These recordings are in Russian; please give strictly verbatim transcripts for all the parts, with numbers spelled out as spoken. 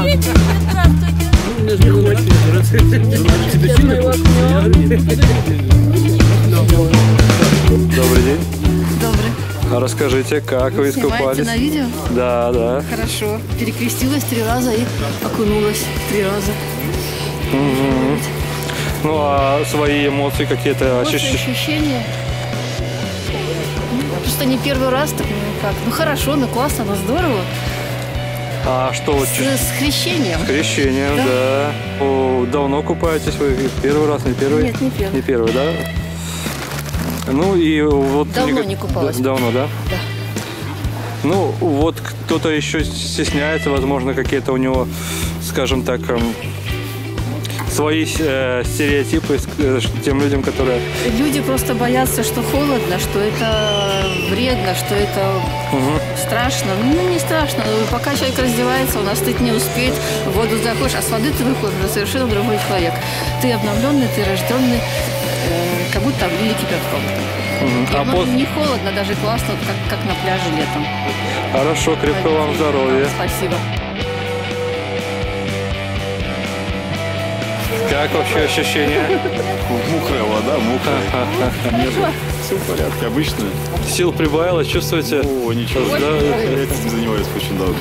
Добрый день. Добрый. А расскажите, как вы, вы искупались? На видео? Да, да. Хорошо. Перекрестилась три раза и окунулась три раза. Угу. Ну а свои эмоции какие-то ощущения? ощущения? Просто не первый раз, так ну как. Ну хорошо, ну классно, ну здорово. А что? С, с крещением. С крещением, да. да. О, давно купаетесь вы? Первый раз, не первый? Нет, не первый. Не первый, да? Ну и вот... Давно не, не купалась. Давно, да? Да. Ну, вот кто-то еще стесняется, возможно, какие-то у него, скажем так, свои э, стереотипы э, тем людям, которые... Люди просто боятся, что холодно, что это вредно, что это угу. страшно. Ну, не страшно. Пока человек раздевается, он остыть не успеет, в воду заходишь, а с воды ты выходишь уже совершенно другой человек. Ты обновленный, ты рожденный, э, как будто облили кипятком. Угу. А пос... не холодно, даже классно, вот как, как на пляже летом. Хорошо, крепкого вам здоровья. Спасибо. Как вообще ощущения? Мокрая вода, мокрая. Нет, все в порядке, обычно. Сил прибавилось, чувствуете? О, ничего. Да, я этим занимаюсь очень давно.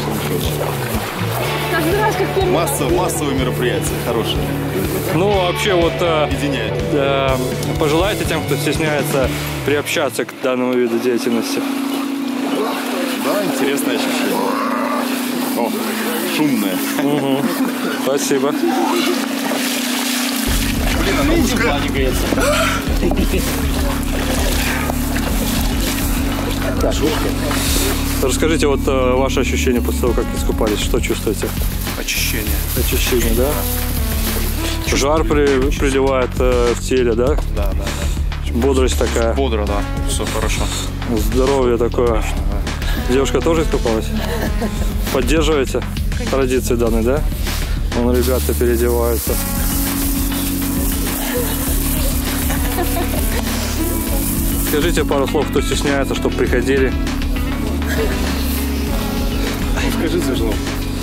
Масса, массовые мероприятия, хорошие. Ну, вообще, вот... Объединяет. Э, пожелаете тем, кто стесняется, приобщаться к данному виду деятельности? Да, интересное ощущение. О, шумное. Угу. Спасибо. Блин, она узкая. Расскажите, вот э, ваши ощущения после того, как искупались, что чувствуете? Очищение. Очищение, да? Жар при, приливает э, в теле, да? Да, да, да. Бодрость такая. Бодро, да. Все хорошо. Здоровье такое. Точно, да. Девушка тоже искупалась? Поддерживаете традиции данной, да? Вон ребята переодеваются. Скажите пару слов, кто стесняется, чтобы приходили. Скажи свое слово.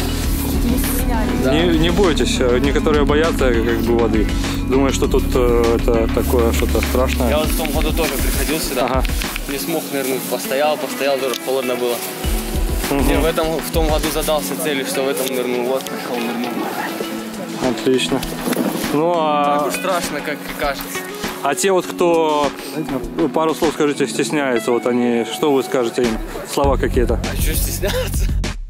Не, не бойтесь, некоторые боятся как бы воды. Думаю, что тут э, это такое что-то страшное. Я вот в том году тоже приходил сюда, ага. не смог нырнуть, постоял, постоял, тоже холодно было. Угу. Я в, этом, в том году задался целью, что в этом нырнул, вот пришел, нырнул. Отлично. Ну а... Так уж страшно, как кажется. А те вот, кто, пару слов скажите, стесняется, вот они, что вы скажете им, слова какие-то? А что стесняться?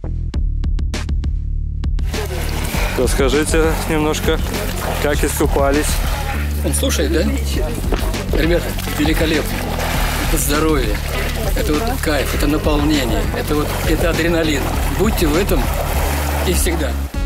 Расскажите немножко, как искупались. Он слушает, да? Ребята, великолепно. Это здоровье, это вот кайф, это наполнение, это вот это адреналин. Будьте в этом и всегда.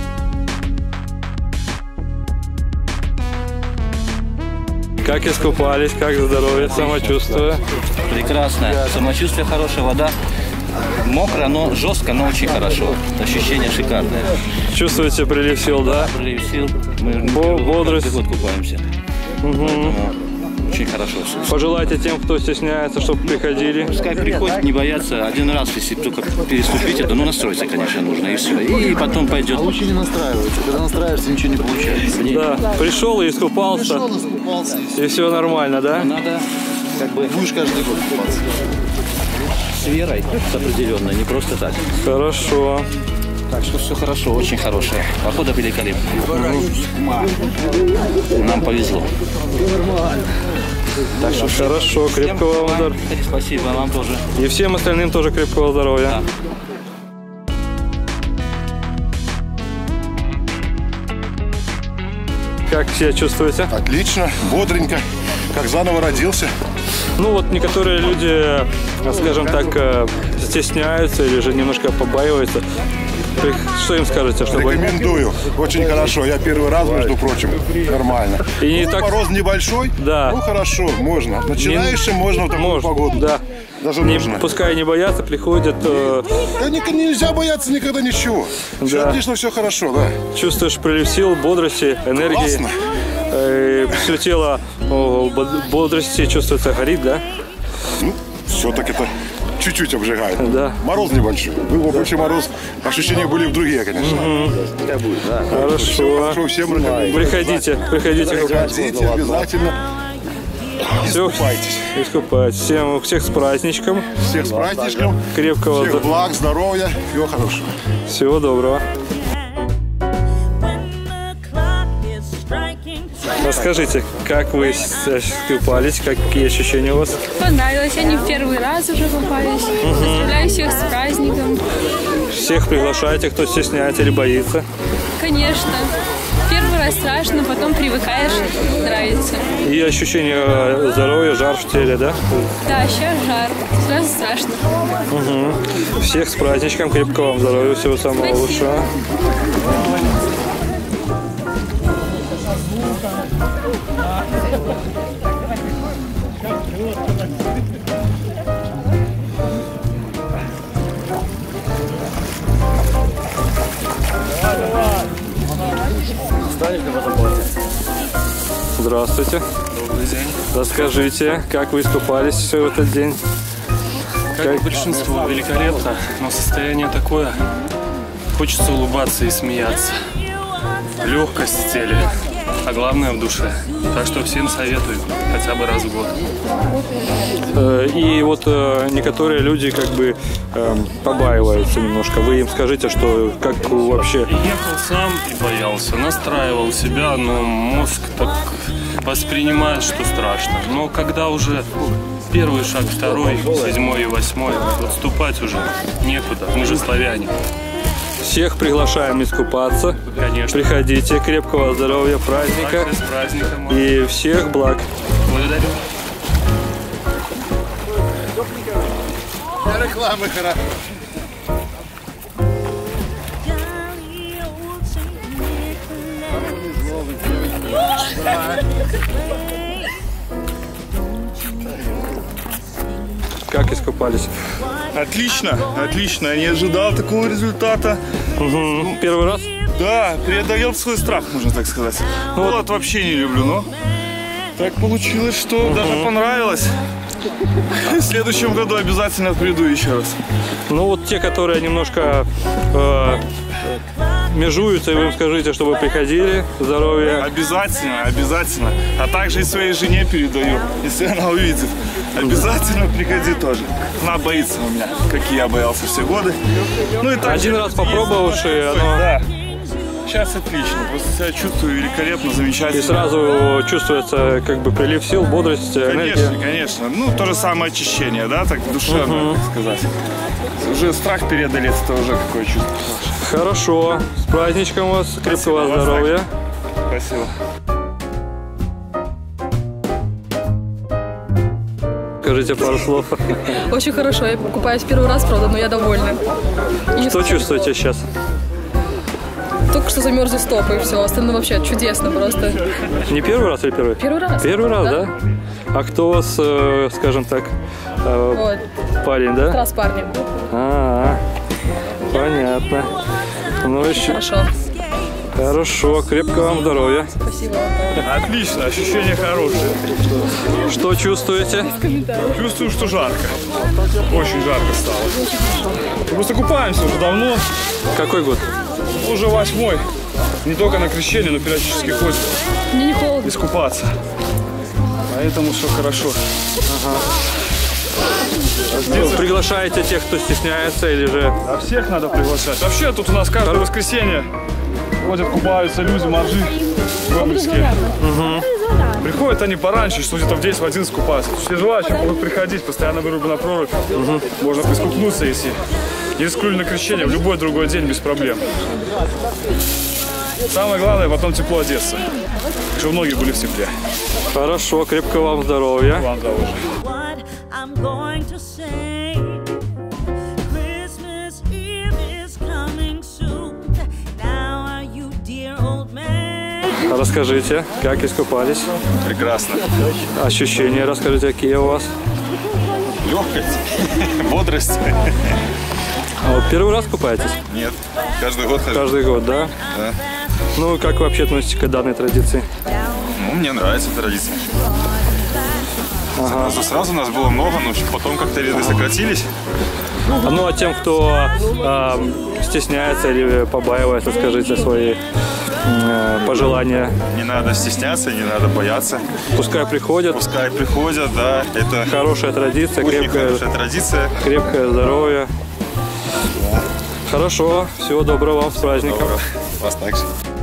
Как искупались, как здоровье, самочувствие? Прекрасно. Самочувствие хорошее, вода мокрая, но жестко, но очень хорошо. Ощущение шикарное. Чувствуете прилив сил, да? Прилив сил. Мы бодрость. Каждый год купаемся. Угу. Очень хорошо. Пожелайте тем, кто стесняется, чтобы приходили. Пускай приходят, не боятся. Один раз, если только переступить это, ну настроиться, конечно, нужно, и все. И потом пойдет. Лучше не настраиваться. Когда настраиваешься, ничего не получается. Да, пришел и искупался. Пришел, искупался. И, и все нормально, да? Надо как бы... Будешь каждый год купаться. С верой, с определенной, не просто так. Хорошо. Так что все хорошо, очень хорошее. Похода великолепно. Нам повезло. Так что хорошо, крепкого вам здоровья. Спасибо, вам тоже. И всем остальным тоже крепкого здоровья. Да. Как себя чувствуете? Отлично, бодренько, как заново родился. Ну вот некоторые люди, скажем так, стесняются или же немножко побаиваются. Что им скажете? Чтобы... Рекомендую. Очень хорошо. Я первый раз, между прочим, нормально. И не ну, так... Мороз небольшой, да. Ну хорошо, можно. Начинающим не... можно в такую можно, погоду. Да. Даже не, нужно. Пускай не боятся, приходят. Э... Да не, нельзя бояться никогда ничего. Да. Все отлично, все хорошо, да. Чувствуешь прилив сил, бодрости, энергии. Классно. Э, все тело о, бодрости чувствуется, горит, да? Ну, все-таки это чуть-чуть обжигает. Да. Мороз небольшой. Был бы больше мороз, ощущения были бы другие, конечно. Хорошо. Хорошо, всем рекомендую. Приходите, приходите. Приходите, обязательно. Все, Искупайтесь. искупайтесь. Всем, всех с праздничком. Всех с праздничком. Крепкого Всех благ, здоровья, всего хорошего. Всего доброго. Расскажите, как вы искупались, какие ощущения у вас? Понравилось, они в первый раз уже купались. Поздравляю всех с праздником. Всех приглашаете, кто стесняется или боится? Конечно. Первый раз страшно, потом привыкаешь, нравится. И ощущение здоровья, жар в теле, да? Да, сейчас жар, сразу страшно. Угу. Всех с праздничком, крепкого вам здоровья, всего самого Спасибо. лучшего. Здравствуйте. Добрый день. Расскажите, как вы искупались в этот день? Как, как... большинство, великолепно, но состояние такое. Хочется улыбаться и смеяться. Легкость в теле, а главное в душе. Так что всем советую, хотя бы раз в год. И вот некоторые люди как бы побаиваются немножко. Вы им скажите, что как вообще... Ехал сам и боялся, настраивал себя, но мозг так воспринимает, что страшно. Но когда уже первый шаг, второй, седьмой и восьмой, отступать уже некуда, мы же славяне. Всех приглашаем искупаться. Конечно. Приходите, крепкого здоровья, праздника. С праздником. И всех благ. Благодарю. Рекламы хорошо. Как искупались? Отлично, отлично. Я не ожидал такого результата. Угу. Первый раз? Да, преодолел свой страх, можно так сказать. Ну, вот. вот вообще не люблю, но так получилось, что угу. даже понравилось. В следующем году обязательно приду еще раз. Ну вот те, которые немножко э, межуются, и вы им скажите, чтобы приходили, здоровья. Обязательно, обязательно. А также и своей жене передаю, если она увидит. Обязательно приходи тоже. Она боится у меня, как и я боялся все годы. Ну, и один раз попробовавший, оно... Да. Сейчас отлично, просто себя чувствую великолепно, замечательно. И сразу чувствуется как бы прилив сил, бодрость, конечно, энергия. Конечно, ну то же самое очищение, да, так душевно, uh-huh. так сказать. Уже страх преодолеть, это уже какое чувство. Хорошо, с праздничком вас, крепкого Спасибо, здоровья. Спасибо. Скажите пару слов. Очень хорошо, я купаюсь первый раз, правда, но я довольна. И что чувствуете сейчас? Только что замерзли стопы и все, остальное вообще чудесно просто. Не первый раз или первый? Первый раз. Первый раз, да? да? А кто у вас, э, скажем так, э, вот. парень, да? Раз парнем. А, -а, -а. Понятно. Ну еще. Хорошо. Хорошо, крепкого вам здоровья. Спасибо. Отлично, ощущения хорошие. Что чувствуете? Чувствую, что жарко. Очень жарко стало. Мы просто купаемся уже давно. Какой год? Уже восьмой. Не только на крещение, но периодически ходит. Мне не холодно. Искупаться. Поэтому все хорошо. Ага. Ну, приглашаете тех, кто стесняется, или же... А всех надо приглашать. Вообще тут у нас каждое воскресенье ходят, купаются люди, моржи, гоблинские. Угу. Приходят они пораньше, что где-то в десять в одиннадцать купаются. Все желающие могут приходить, постоянно вырублена прорубь. Угу. Можно прискупнуться, если не рискнули на крещение, в любой другой день без проблем. Самое главное, потом тепло одеться, чтобы ноги были в тепле. Хорошо, крепкого вам здоровья. Вам того же. Расскажите, как искупались? Прекрасно. Ощущения расскажите, какие у вас? Легкость, бодрость. А вот первый раз купаетесь? Нет, каждый год хожу. Каждый год, да? Да. Ну, как вы вообще относитесь к данной традиции? Ну, мне нравится традиция. Ага. Сразу, сразу нас было много, но потом как-то ряды сократились. Ну а тем, кто э, стесняется или побаивается, скажите свои э, пожелания. Не надо стесняться, не надо бояться. Пускай приходят. Пускай приходят, да. Это хорошая традиция, крепкая, хорошая традиция. Крепкое здоровье. Хорошо, всего доброго вам с праздником. Доброго. Вас также.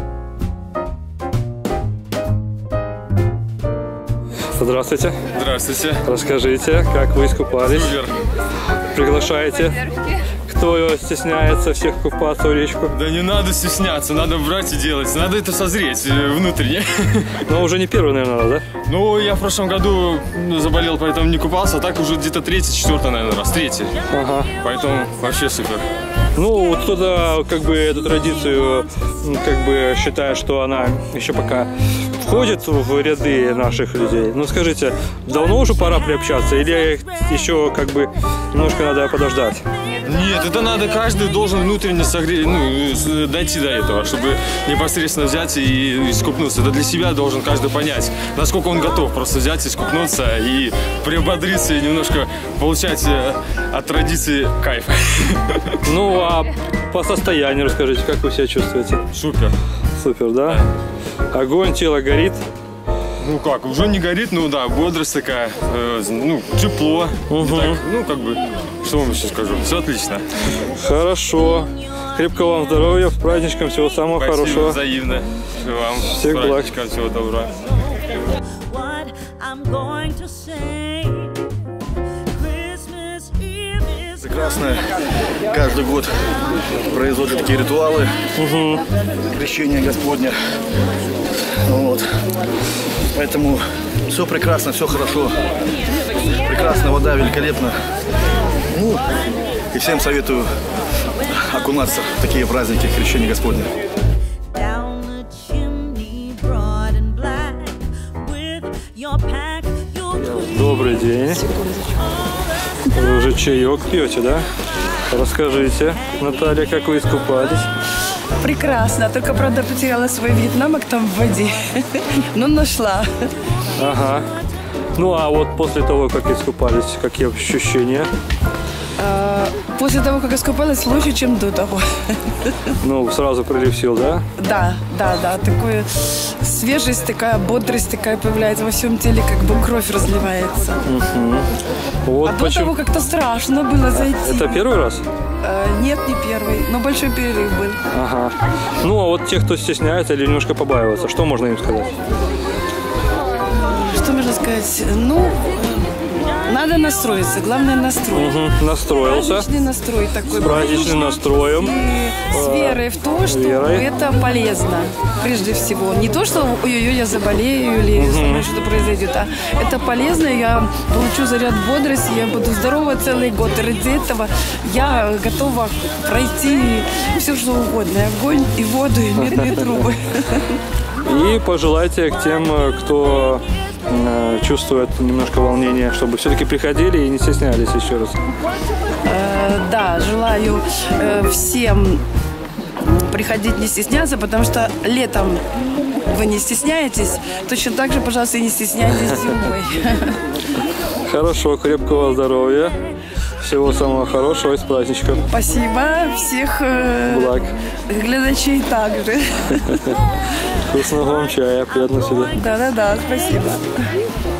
Здравствуйте. Здравствуйте. Расскажите, как вы искупались? Супер. Приглашаете? Кто стесняется всех купаться в речку? Да не надо стесняться, надо брать и делать. Надо это созреть внутренне. Но уже не первый, наверное, да? Ну, я в прошлом году заболел, поэтому не купался. А так уже где-то третий, четвертый, наверное, раз. Третий. Ага. Поэтому вообще супер. Ну, вот кто-то как бы эту традицию как бы считает, что она еще пока входит в ряды наших людей. Ну, скажите, давно уже пора приобщаться или еще как бы немножко надо подождать? Нет, это надо, каждый должен внутренне согреть, ну, дойти до этого, чтобы непосредственно взять и искупнуться. Это для себя должен каждый понять, насколько он готов просто взять, искупнуться и приободриться и немножко получать от традиции кайф. Ну, а по состоянию расскажите, как вы себя чувствуете? Супер. Супер, да? Огонь, тело горит? Ну как, уже не горит, ну да, бодрость такая, э, ну, тепло. Угу. Так, ну, как бы, что вам еще скажу, все отлично. Хорошо. Крепкого вам здоровья, с праздничком, всего самого Спасибо, хорошего. Взаимно. Вам всех с праздничком, всего доброго. Прекрасно. Каждый год производят такие ритуалы. Угу. Крещение Господня. Вот. Поэтому все прекрасно, все хорошо. Прекрасно, вода великолепна. Ну, и всем советую окунаться в такие праздники Крещения Господня. Добрый день. Вы уже чаек пьете, да? Расскажите, Наталья, как вы искупались? Прекрасно, только, правда, потеряла свой вьетнамок там в воде, но нашла. Ага. Ну, а вот после того, как искупались, какие ощущения? А, после того, как искупалась, лучше, чем до того. Ну, сразу прилив сил, да? Да, да, да. Такая свежесть, такая бодрость такая появляется во всем теле, как бы кровь разливается. Угу. Вот а почему... до того как-то страшно было зайти. Это первый раз? А, нет, не первый, но большой перерыв был. Ага. Ну, а вот те, кто стесняется или немножко побаивается, что можно им сказать? Что можно сказать? Ну... Надо настроиться, главное настрой. Угу, настроился. Праздничный настрой такой. С праздничным настроем. И с верой в то, что верой. Это полезно, прежде всего. Не то, что ой-ой-ой, я заболею или угу. со мной что-то произойдет, а это полезно, я получу заряд бодрости, я буду здорова целый год. И ради этого я готова пройти все, что угодно. И огонь, и воду, и медные трубы. И пожелайте к тем, кто чувствует немножко волнения, чтобы все-таки приходили и не стеснялись еще раз. Э, да, желаю э, всем приходить, не стесняться, потому что летом вы не стесняетесь, точно так же, пожалуйста, и не стесняйтесь зимой. Хорошо, крепкого здоровья, всего самого хорошего и с праздничком. Спасибо, всех э, благ. Глядачей также. Вкусного вам чая, приятного себя. Да-да-да, спасибо.